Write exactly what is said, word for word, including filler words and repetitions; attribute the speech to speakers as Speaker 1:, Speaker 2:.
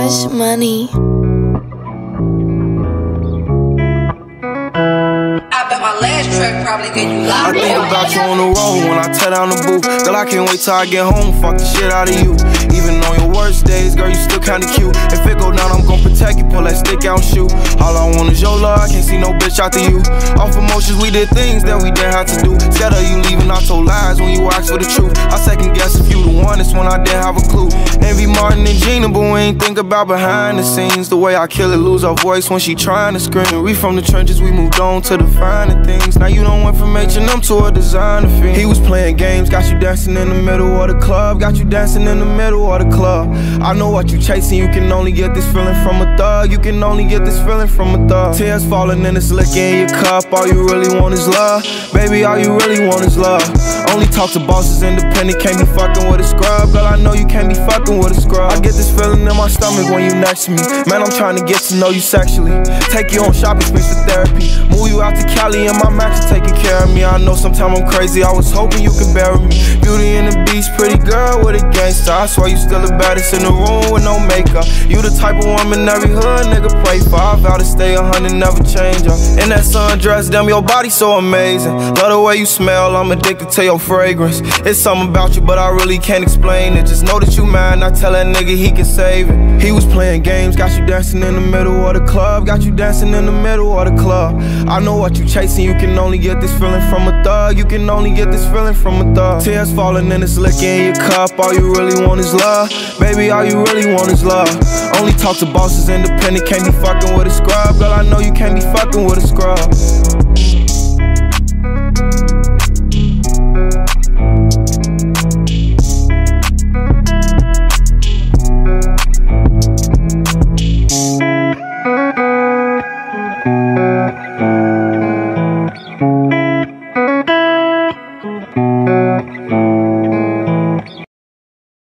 Speaker 1: Tahj Money.
Speaker 2: I think about you on the road when I tear down the booth. Girl, I can't wait till I get home, fuck the shit out of you. Even on your worst days, girl, you still kinda cute. If it go down, I'm gon' protect you, pull that stick out and shoot. All I want is your love, I can't see no bitch after you. Off emotions, we did things that we didn't have to do. Scared of you leaving, I told lies when you asked for the truth. I second guess if you the one, that's when I didn't have a clue. Envy Martin and Gina, but we ain't think about behind the scenes. The way I kill it, lose her voice when she trying to scream. We from the trenches, we moved on to the finer things. Now you don't went from H and M to a designer fiend. He was playing games, got you dancing in the middle of the club. Got you dancing in the middle of the club. I know what you chasing, you can only get this feeling from a thug. You can only get this feeling from a thug. Tears falling and it's liquor in your cup. All you really want is love. Baby, all you really want is love. Only talk to bosses, independent, can't be fucking with a scrub. Girl, I know you can't be fucking with a scrub. I get this feeling in my stomach when you next to me. Man, I'm trying to get to know you sexually. Take you on shopping sprees for therapy. Move you out to Cali and my mattress taking care of me. I know sometimes I'm crazy, I was hoping you could bury me. Beauty and the Beast, pretty girl with a gangster. I swear you still the baddest in the room with no makeup. You the type of woman every hood nigga pray for. I vow to stay a hundred, never change up. In that sundress, damn, your body so amazing. Love the way you smell, I'm addicted to your fragrance. It's something about you, but I really can't explain it. Just know that you mine, I tell that nigga he can save it. He was playing games, got you dancing in the middle of the club. Got you dancing in the middle of the club. I know what you chasing, you can only get this feeling from a thug. You can only get this feeling from a thug. Tears falling and it's liquor in your cup. All you really want is love. Baby, all you really want is love. Only talk to bosses, independent, can't be fucking with a scrub. Girl, I know you can't be fucking with a scrub.